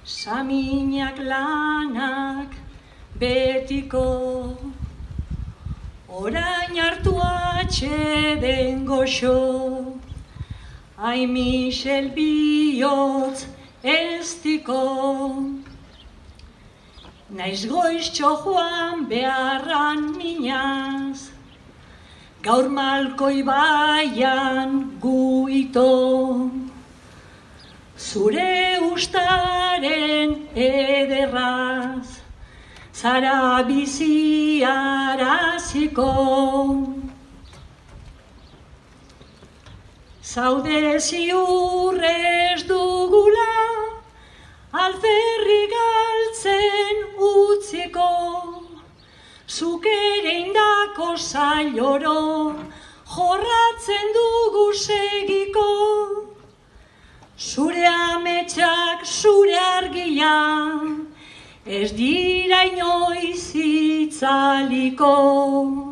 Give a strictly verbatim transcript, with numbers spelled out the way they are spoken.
Saminak lanak betiko, orain hartu atxeden goxo, ai Michel bihotz eztiko. Naiz goiztxo joan beharran minaz, gaur malkoi baian guito. Zure ustaren ederraz, zara biziaraziko. Zaude ziurrez dugula, alferri galtzen utziko. Zuk ere indako zailoro, jorratzen dugu segiko. Zure ametsak, zure argia, ez dira inoiz itzaliko.